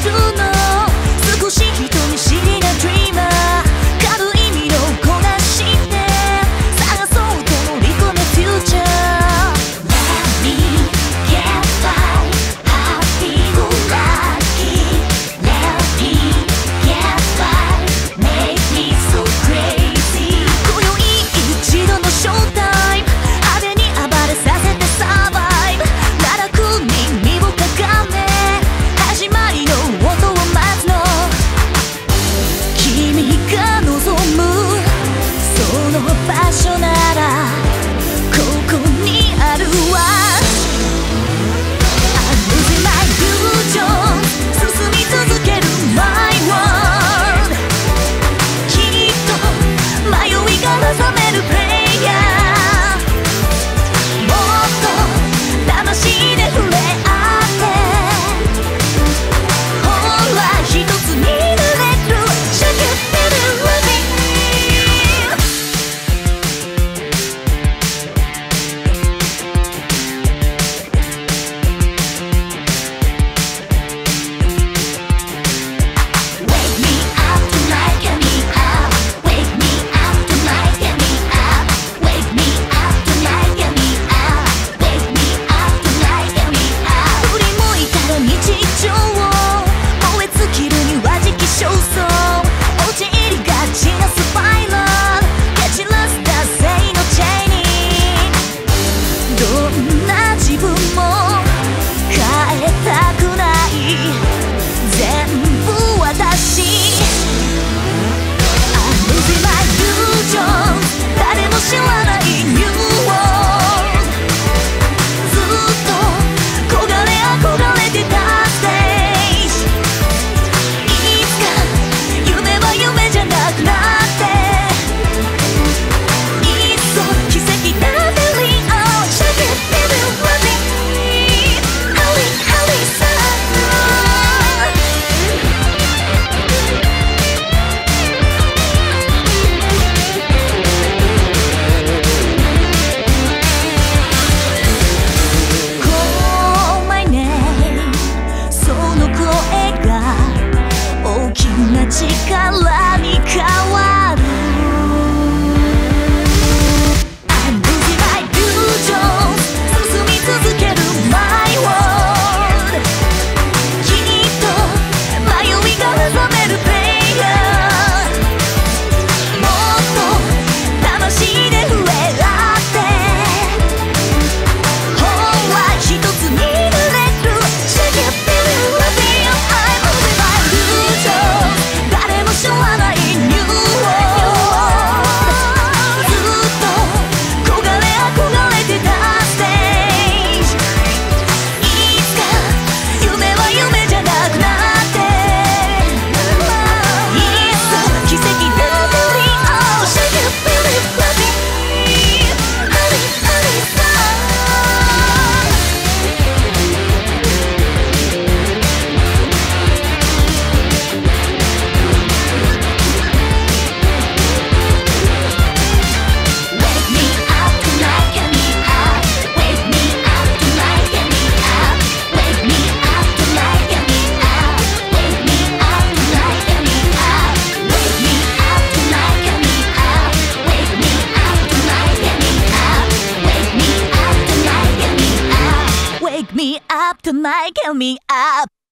るの。少し人見知りな Dreamer、 軽い意味をこなして探そうと乗り込む Future。 Let me get by happy go lucky。 Let me get by make me so crazy。 今宵一度のショータイム、派手に暴れさせてサバイブ。奈落に身をかがめ始まりの音を待つの。君が望むその場所ならここにあるわ。 I'm losing my illusion。 進み続ける My world。 きっと迷いから覚めるプレイヤー。もっと魂で触れ合ってほら一つになれる。 Shake it baby with me。 Wake me up tonight, get me up。 Wake me up tonight, get me up。 Wake me up tonight, get me up。 Wake me up tonight, get me up。 振り向いたら日常を燃え尽きるには時期尚早。陥りがちなスパイラル蹴散らす惰性のチェイニー。どんな自分も変えたくない、全部私。 I'm losing my illusion。 誰も知らない New World。 ずっと焦がれ憧れてたステージ。いつか夢は夢じゃなくなっていっそ奇跡だってリオ。 Shake it baby with me。 Hurry hurry son。 Call my name。 その声が大きな力に変わる。 I'm losing my illusion。 進み続ける My world。 きっと迷いが覚めるプレイヤー。もっと魂で触れ合ってほら一つになれる。 Shake it baby with me。 I'm losing my illusion。 誰も知らない New World。 ずっと焦がれ憧れてたステージ。いつか夢は夢じゃなくなっていっそ奇跡だってリオ。 Shake it baby with me。 Hurry hurry son。 Wake me up tonight, get me up。 Wake me up tonight, get me up。 Wake me up tonight, get me up。 Wake me up tonight, get me up。 Wake me up tonight, get me up。 Wake me up tonight, get me up。 Wake me up tonight, get me up。 Wake me up tonight, get me up。